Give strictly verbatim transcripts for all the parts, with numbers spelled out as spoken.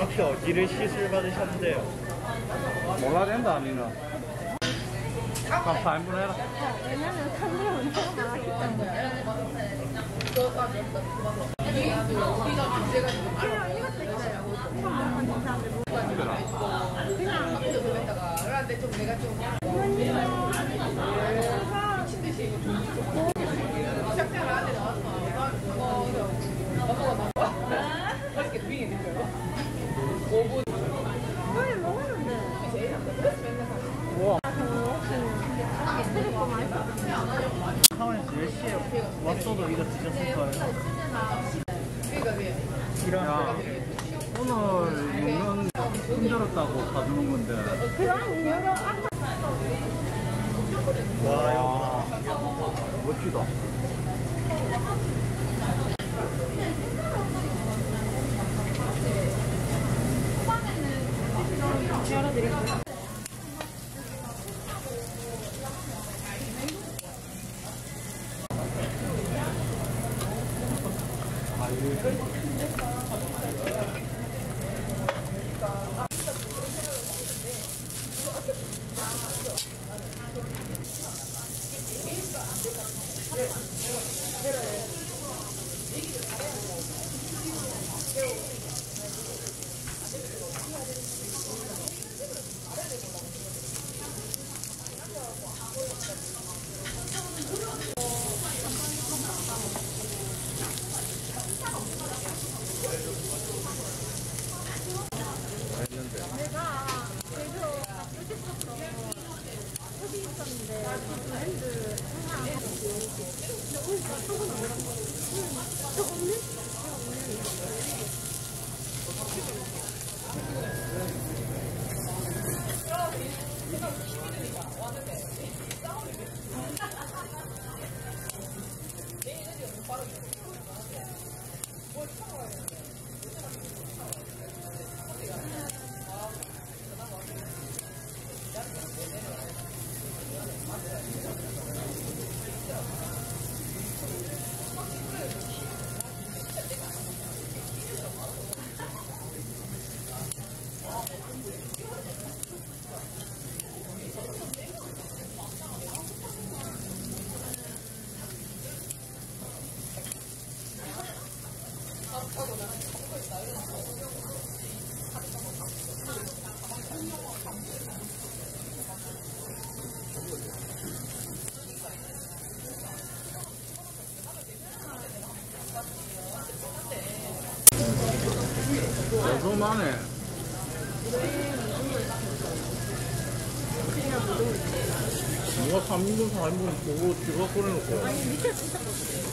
혹시 어디를 시술 받으셨는데요? 몰라 된다 니는. 그럼 반분해라. 왜냐면 카메라 운영을 안 하기 때문에. 이것도 있어요. 그런데 좀 내가 좀 미친 듯이 시작자를 안에 나왔어. 넘어가 나와. 맛있게 빙이 있는 거예요. 오 분. 왜 먹었는데? 제일 안 돼. 그래서 맨날 가시. 우와. 하원에서 열 시에 왔어도 이거 드셨을 거예요. 그러니까 왜? 야, 오늘 먹는 힘들었다고 봐주는 건데. 그럼 여러 아까 와, 멋지다. 열어드릴게요. 내가 제주도 가고 싶었어. 여기 있었는데 그 브랜드 하나 하고 근데 오니까 조금 안 들었어. 저거 없네? 저거 없네. 어서만해. 누가 삼 인분 사 인분 보고 지가 끓여놓고. 아니 밑에 있었거든.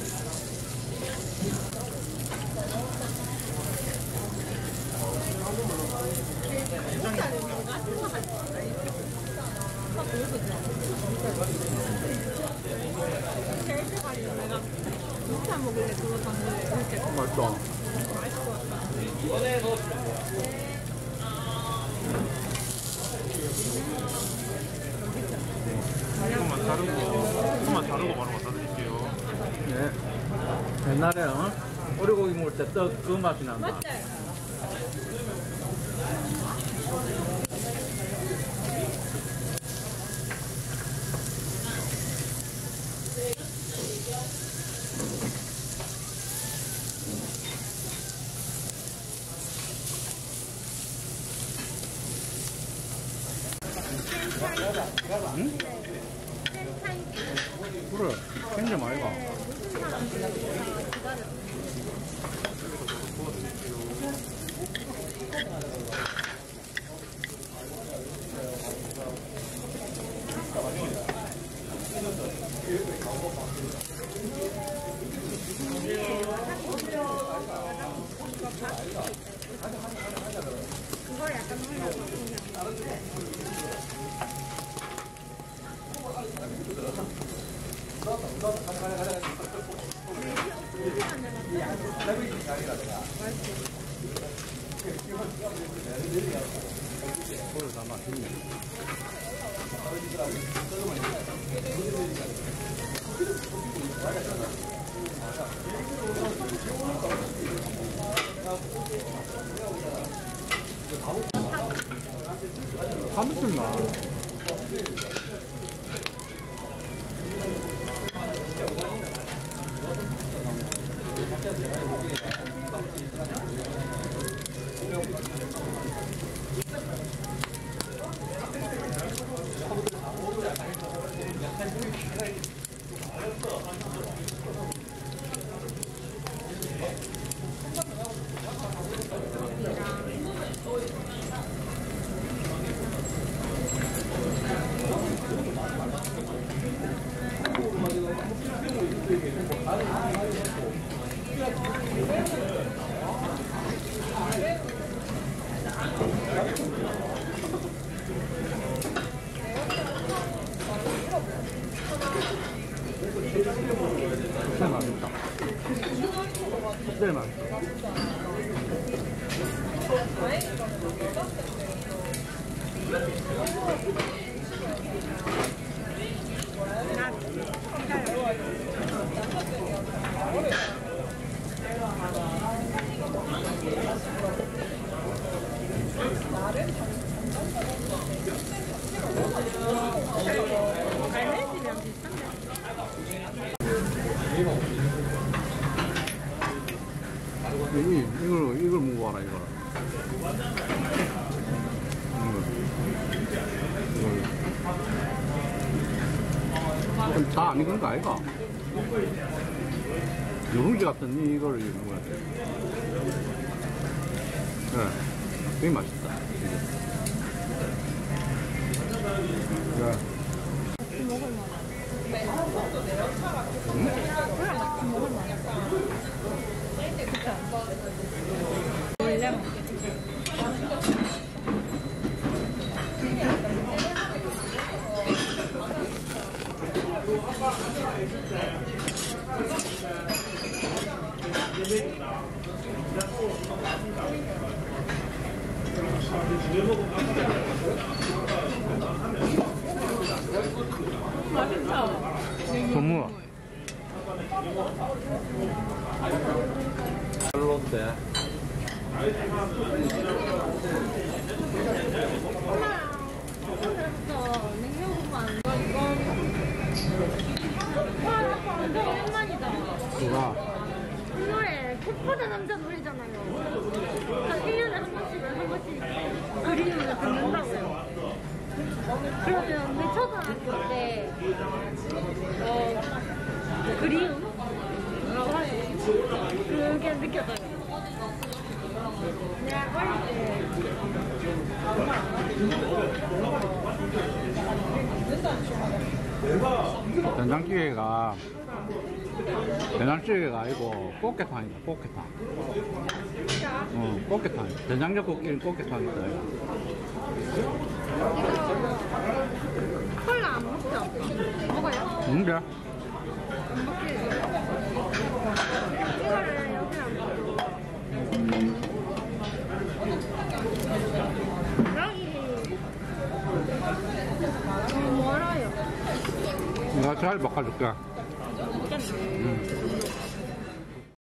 제일 좋아하는 내가 진짜 먹을래 그거 당근에 이렇게 맛있다. 맛있을 것 같다. 조금만 자르고, 조금만 자르고 바로 갖다 드릴게요. 네. 옛날에 어? 오리고기 먹을 때 떡 그 맛이 난다. 맞지? 응? 그래, 굉장히 많이 가. 무슨 사람들이 다 기다려. 그걸 약간 하려고 그걸 다 맛있네. 한무슨 나. 진짜 맛있다. 진짜 맛있다. 갈매기랑 비슷한데. 이, 이걸, 이걸 먹어봐라, 이걸. 이걸. 다 안 익은 거 아이가? 누룽지 같은 이걸 먹어야 돼. 그래. 되게 맛있다. 그래. 먹을 만한. 응? 그냥 같이 먹을 만한. 그쵸? 원래 선물. 롯데. 오늘부터 냉면만 이건 완전 오랜만이다. 누가? 이 노래 캐퍼드 남자 노래잖아요. 그러니까 일 년에 한 번씩은 한 번씩 그리움을 듣는다고요. 그러면 내 초등학교 때 어, 그리움? 뭐라고 하지? 그게 느껴져요. 내가 어릴 때 된장찌개가 된장찌개가 아니고 꽃게탕이다. 꽃게탕. 어, 꽃게탕. 된장젓 볶이는 꽃게탕이다. 콜라 안 먹죠? 먹어요? 뭔데? 안 먹게 이거를 여기 안 먹고 여기 너무 멀어요. 내가 잘 바꿔줄게. 먹겠네. 응.